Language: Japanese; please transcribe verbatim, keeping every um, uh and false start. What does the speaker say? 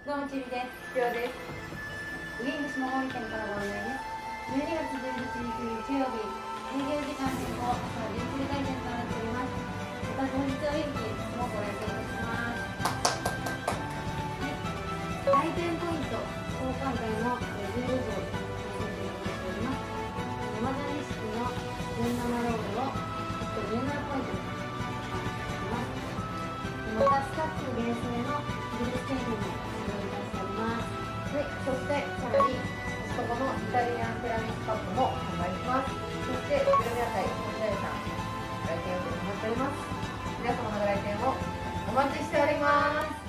どうもちびです。 りょうです。 ウィング下郡県からご案内です。じゅうにがつじゅういちにち日曜日、営業時間変更、朝じゅういちじ開店となっております。また当日はウィンキーもご来店いたします。はい、来店ポイント、交換会のじゅうろく号にさせていただいております。山田錦のじゅうななロールをじゅうななポイントでまたスタッフ厳選の技術製品もご用意いたしております。 はい、そしてさらにコストコのイタリアンセラミックカップも販売します。そしてグルメ屋台本田屋さん来店予定となっております。皆様のご来店をお待ちしております。